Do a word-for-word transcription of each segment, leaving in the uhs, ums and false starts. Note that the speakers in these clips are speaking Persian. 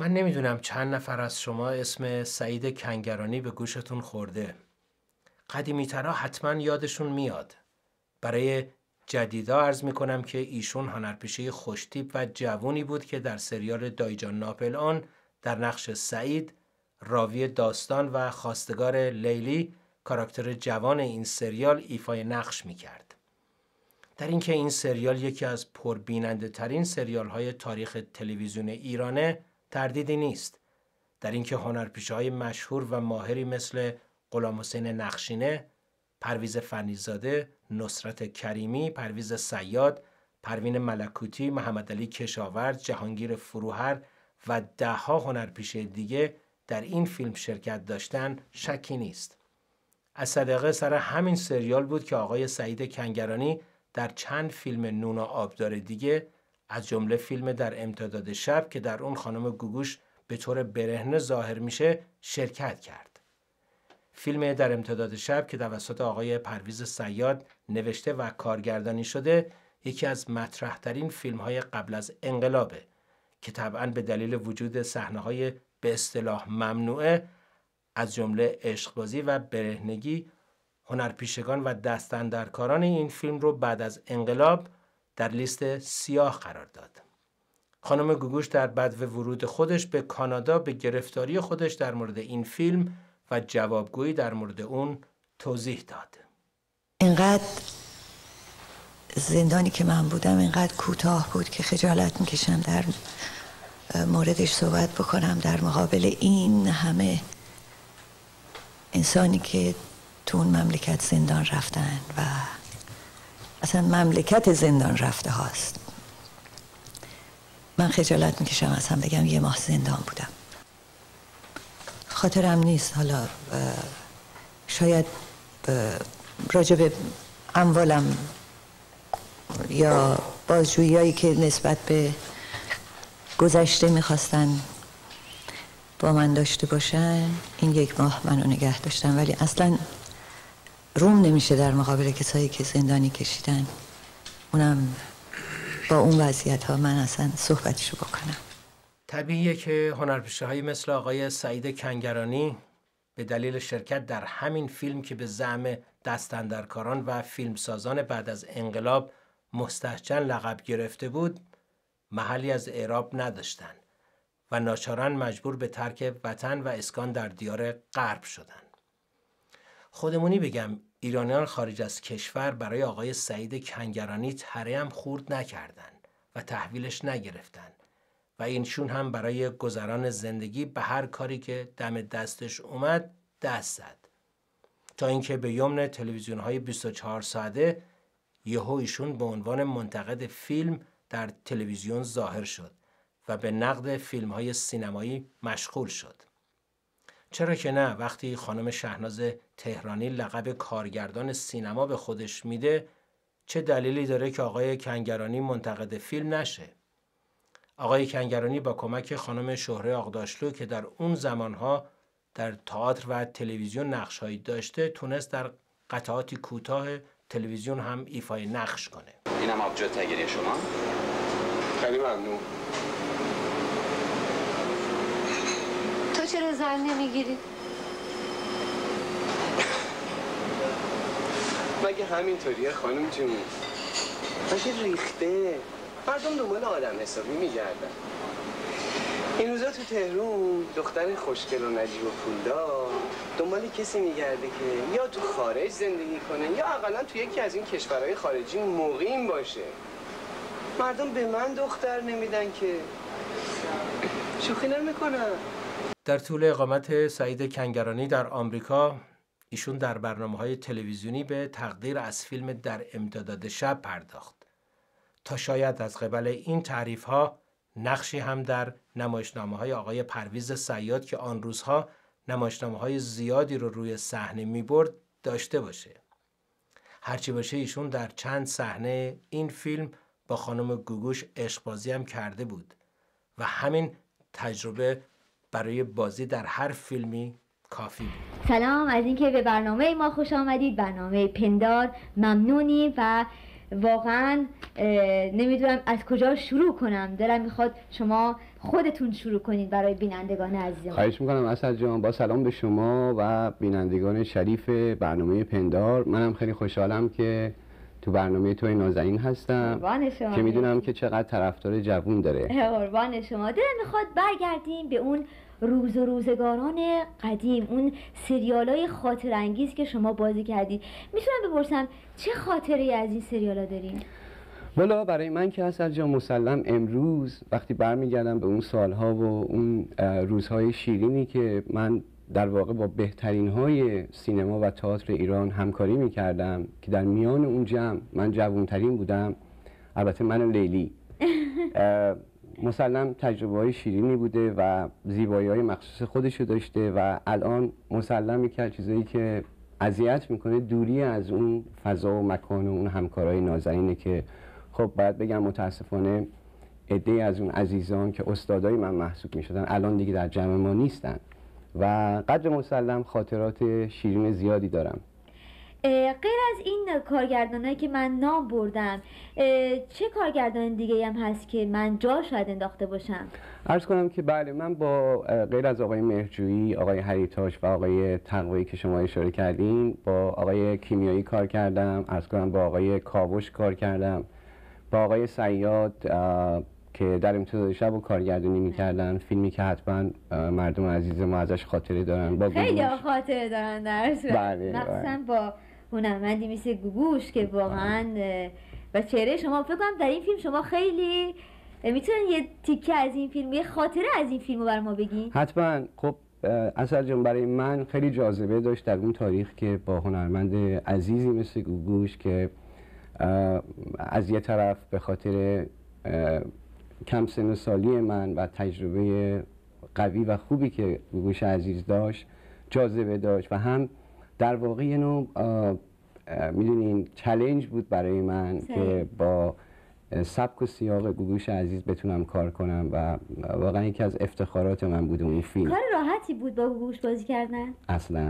من نمیدونم چند نفر از شما اسم سعید کنگرانی به گوشتون خورده. قدیمی‌ترها حتما یادشون میاد. برای جدیدا عرض میکنم که ایشون هنرپیشه خوشتیپ و جوونی بود که در سریال دایجان ناپلئون در نقش سعید، راوی داستان و خواستگار لیلی، کاراکتر جوان این سریال ایفای نقش میکرد. در اینکه این سریال یکی از پربیننده ترین سریال های تاریخ تلویزیون ایرانه تردیدی نیست. در اینکه هنرپیشه‌های مشهور و ماهری مثل غلامحسین نقشینه، پرویز فنیزاده، نصرت کریمی، پرویز صیاد، پروین ملکوتی، محمدعلی کشاورز، جهانگیر فروهر و ده‌ها هنرپیشه دیگه در این فیلم شرکت داشتن شکی نیست. از صدقه سر همین سریال بود که آقای سعید کنگرانی در چند فیلم نون و آبدار دیگه، از جمله فیلم در امتداد شب که در اون خانم گوگوش به طور برهنه ظاهر میشه شرکت کرد. فیلم در امتداد شب که توسط آقای پرویز صیاد نوشته و کارگردانی شده یکی از مطرح‌ترین فیلم‌های قبل از انقلابه که طبعاً به دلیل وجود صحنه‌های به اصطلاح ممنوعه از جمله عشقبازی و برهنگی، هنرپیشگان و دستاندرکاران این فیلم رو بعد از انقلاب در لیست سیاه قرار داد. خانم گوگوش در بدو ورود خودش به کانادا به گرفتاری خودش در مورد این فیلم و جوابگویی در مورد اون توضیح داد. اینقدر زندانی که من بودم اینقدر کوتاه بود که خجالت میکشم در موردش صحبت بکنم در مقابل این همه انسانی که تو اون مملکت زندان رفتن و اصلا مملکت زندان رفته هاست. من خجالت میکشم اصلا بگم یه ماه زندان بودم. خاطرم نیست حالا شاید راجع به اموالم یا بازجویی‌هایی که نسبت به گذشته میخواستن با من داشته باشن این یک ماه منو نگه داشتن، ولی اصلا روم نمیشه در مقابل کسایی که زندانی کشیدن، اونم با اون وضعیت ها من اصلا صحبتشو بکنم. طبیعیه که هنرپیشه‌هایی مثل آقای سعید کنگرانی به دلیل شرکت در همین فیلم که به زعم دستاندرکاران و فیلمسازان بعد از انقلاب مستحجن لقب گرفته بود محلی از اعراب نداشتند و ناچارن مجبور به ترک وطن و اسکان در دیار غرب شدند. خودمونی بگم ایرانیان خارج از کشور برای آقای سعید کنگرانی تره هم خورد نکردند و تحویلش نگرفتند و اینشون هم برای گذران زندگی به هر کاری که دم دستش اومد دست زد، تا اینکه به یمن تلویزیون‌های بیست و چهار ساعته یهو ایشون به عنوان منتقد فیلم در تلویزیون ظاهر شد و به نقد فیلم‌های سینمایی مشغول شد. چرا که نه، وقتی خانم شهناز تهرانی لقب کارگردان سینما به خودش میده، چه دلیلی داره که آقای کنگرانی منتقد فیلم نشه؟ آقای کنگرانی با کمک خانم شهره آقداشلو که در اون زمانها در تئاتر و تلویزیون نقش‌هایی داشته تونست در قطعاتی کوتاه تلویزیون هم ایفای نقش کنه. اینم آبجو تگیری شما؟ خیلی ممنون. تو چرا زن نمیگیری؟ مگه همینطوریه خانم جون؟ مگه ریخته؟ مردم دنبال آدم حسابی میگردن. این روزا تو تهرون دختر خوشگل و نجیب و پولدار دنبال کسی میگرده که یا تو خارج زندگی کنه یا اقلا تو یکی از این کشورهای خارجی مقیم باشه. مردم به من دختر نمیدن که شوخی نمیکنن. در طول اقامت سعید کنگرانی در آمریکا ایشون در برنامه‌های تلویزیونی به تقدیر از فیلم در امتداد شب پرداخت تا شاید از قبل این تعریف‌ها نقشی هم در نمایشنامه‌های آقای پرویز صیاد که آن روزها نمایشنامه‌های زیادی رو روی صحنه می‌برد داشته باشه. هرچی باشه ایشون در چند صحنه این فیلم با خانم گوگوش عشقبازی هم کرده بود و همین تجربه برای بازی در هر فیلمی کافی بود. سلام، از اینکه به برنامه ما خوش آمدید. برنامه پندار ممنونی و واقعا نمیدونم از کجا شروع کنم. دلم میخواد شما خودتون شروع کنید برای بینندگان عزیزم. خواهش میکنم اسد جان. با سلام به شما و بینندگان شریف برنامه پندار. منم خیلی خوشحالم که تو برنامه توی نازنین هستم که میدونم که چقدر طرفدار جوون داره. قربان شما. دلم میخواد برگردیم به اون روز و روزگاران قدیم، اون سریالای خاطر انگیز که شما بازی کردید. میتونم بپرسم چه خاطری از این سریالا دارین؟ والا برای من که اصلا جا مسلم امروز وقتی برمیگردم به اون سالها و اون روزهای شیرینی که من در واقع با بهترین های سینما و تئاتر ایران همکاری میکردم که در میان اون جمع من جوانترین بودم، البته من و لیلی، مسلم تجربه های شیرینی بوده و زیبایی های مخصوص خودشو داشته و الان مسلم یکی از چیزایی که اذیت میکنه دوری از اون فضا و مکان و اون همکارای نازنینه که خب باید بگم متاسفانه عده‌ای از اون عزیزان که استادای من محسوب میشدن الان دیگه در جمع ما نیستن و قدر مسلم خاطرات شیرین زیادی دارم. غیر از این کارگردانایی که من نام بردم، چه کارگردان دیگه هم هست که من جا شاید انداخته باشم؟ عرض کنم که بله، من با غیر از آقای مهرجویی، آقای هریتاش و آقای تقوایی که شما اشاره کردین، با آقای کیمیایی کار کردم. عرض کنم با آقای کاوش کار کردم، با آقای صیاد که در امتداد شب و کارگردانی میکردن، فیلمی که حتما مردم عزیز ما ازش خاطره دارن. با خیلی خاطره دارن در صورت، بله مخصوصا با هنرمندی مثل گوگوش که واقعا و چهره شما فکر کنم در این فیلم شما خیلی میتونن یه تیکه از این فیلم، یه خاطره از این فیلم رو بر ما بگین؟ حتما. خب اصل جان برای من خیلی جاذبه داشت در اون تاریخ که با هنرمند عزیزی مثل گوگوش که از یه طرف به خاطر کم سن و سالی من و تجربه قوی و خوبی که گوگوش عزیز داشت جاذبه داشت و هم در واقع یه نوع میدونین چالش بود برای من سه. که با سبک و سیاق گوگوش عزیز بتونم کار کنم و واقعا یکی از افتخارات من بود اون فیلم. کار راحتی بود با گوگوش بازی کردن؟ اصلا.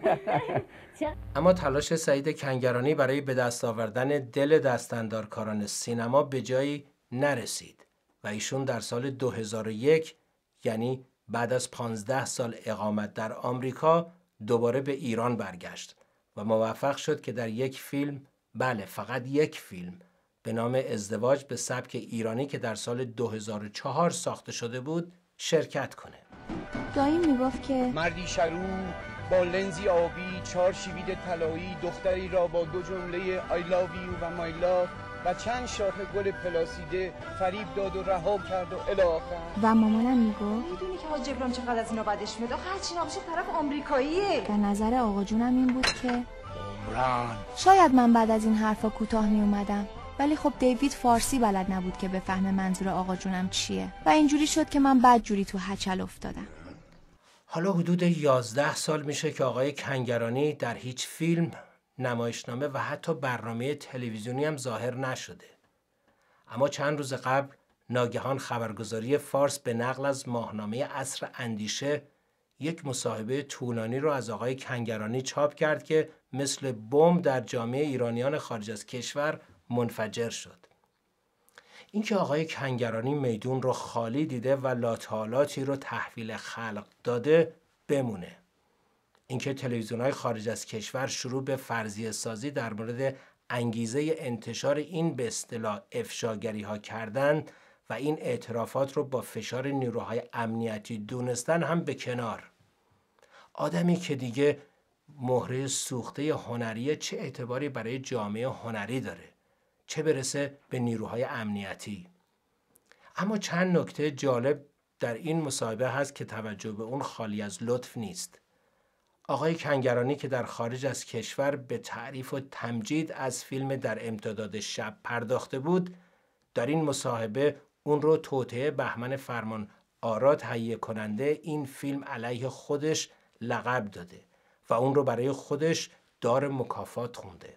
اما تلاش سعید کنگرانی برای به دست آوردن دل دستاندارکاران سینما به جایی نرسید و ایشون در سال دو هزار و یک، یعنی بعد از پانزده سال اقامت در آمریکا، دوباره به ایران برگشت و موفق شد که در یک فیلم، بله فقط یک فیلم، به نام ازدواج به سبک ایرانی که در سال دو هزار و چهار ساخته شده بود شرکت کنه. دایی میگفت که مردی شرو با لنزی آبی، چهار شیوید طلایی، دختری را با دو جمله I love you و my love و چند شاخه گل پلاسیده فریب داد و رها کرد و الی آخر. و مامانم میگفت میدونی که حاج ابراهیم چقدر از اینا بدش میاد؟ آخه هرچی نباشه طرف آمریکاییه. در نظر آقا جونم این بود که عمران شاید من بعد از این حرفا کوتاه می اومدم، ولی خب دیوید فارسی بلد نبود که بفهمه منظور آقا جونم چیه و اینجوری شد که من بد جوری تو هچل افتادم. حالا حدود یازده سال میشه که آقای کنگرانی در هیچ فیلم، نمایشنامه و حتی برنامه تلویزیونی هم ظاهر نشده. اما چند روز قبل ناگهان خبرگزاری فارس به نقل از ماهنامه عصر اندیشه یک مصاحبه طولانی رو از آقای کنگرانی چاپ کرد که مثل بمب در جامعه ایرانیان خارج از کشور منفجر شد. اینکه آقای کنگرانی میدون رو خالی دیده و لاتالاتی رو تحویل خلق داده بمونه. اینکه تلویزیون‌های خارج از کشور شروع به فرضیه سازی در مورد انگیزه انتشار این به اصطلاح افشاگری‌ها کردن و این اعترافات رو با فشار نیروهای امنیتی دونستن هم به کنار. آدمی که دیگه مهره سوخته هنریه چه اعتباری برای جامعه هنری داره، چه برسه به نیروهای امنیتی. اما چند نکته جالب در این مصاحبه هست که توجه به اون خالی از لطف نیست. آقای کنگرانی که در خارج از کشور به تعریف و تمجید از فیلم در امتداد شب پرداخته بود، در این مصاحبه اون رو توطئه بهمن فرمان آرا تهیه کننده این فیلم علیه خودش لقب داده و اون رو برای خودش دار مکافات خونده.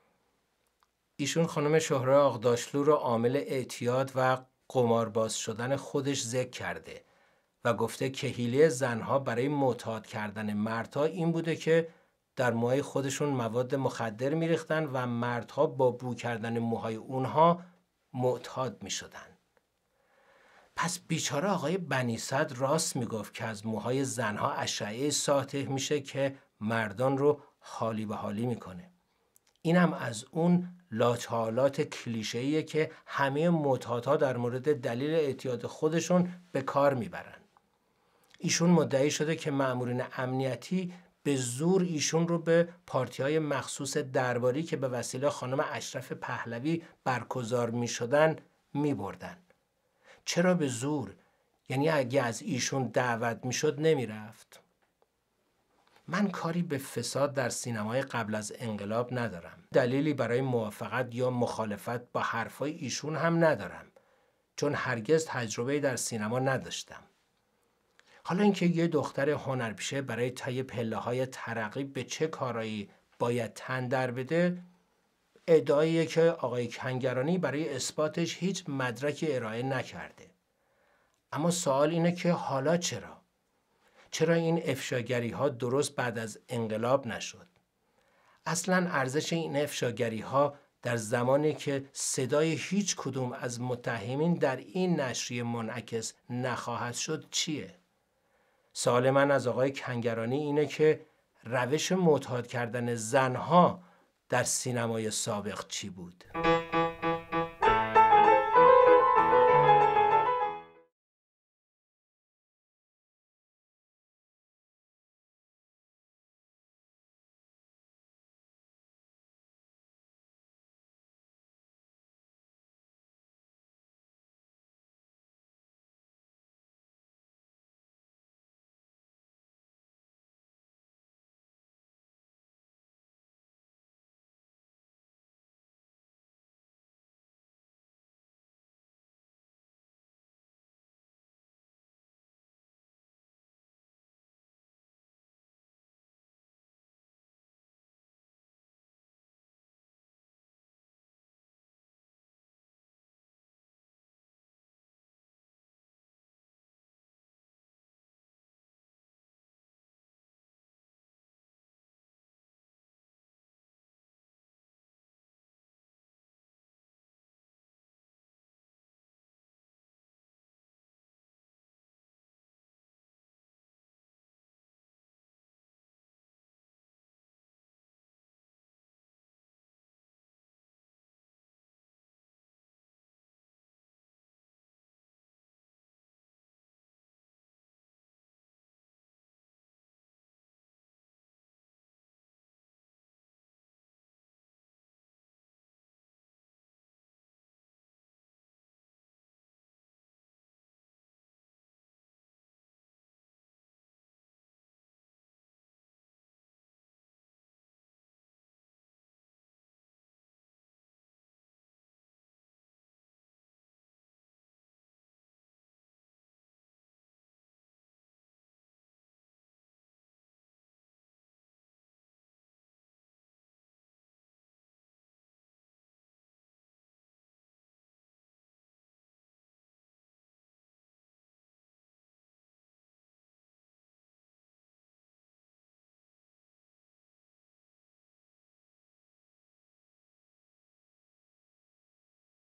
ایشون خانم شهره آقداشلو رو عامل اعتیاد و قمارباز شدن خودش ذکر کرده و گفته که حیله زنها برای معتاد کردن مردها این بوده که در موهای خودشون مواد مخدر میریختن و مردها با بو کردن موهای اونها معتاد میشدن. پس بیچاره آقای بنی صدر راست میگفت که از موهای زنها اشعه ساطع میشه که مردان رو حالی به حالی میکنه. این هم از اون لاچالات کلیشه‌ایه که همه معتادها در مورد دلیل اعتیاد خودشون به کار میبرن. ایشون مدعی شده که مأمورین امنیتی به زور ایشون رو به پارتی‌های مخصوص درباری که به وسیله خانم اشرف پهلوی برگزار میشدن میبردن. چرا به زور؟ یعنی اگه از ایشون دعوت میشد نمیرفت؟ من کاری به فساد در سینمای قبل از انقلاب ندارم. دلیلی برای موافقت یا مخالفت با حرفای ایشون هم ندارم، چون هرگز تجربه در سینما نداشتم. حالا اینکه یه دختر هنرپیشه برای طی پله‌های ترقی به چه کارایی باید تن در بده، ادعاییه که آقای کنگرانی برای اثباتش هیچ مدرکی ارائه نکرده. اما سوال اینه که حالا چرا؟ چرا این افشاگری ها درست بعد از انقلاب نشد؟ اصلاً ارزش این افشاگری ها در زمانی که صدای هیچ کدوم از متهمین در این نشریه منعکس نخواهد شد چیه؟ سوال من از آقای کنگرانی اینه که روش معتاد کردن زنها در سینمای سابق چی بود؟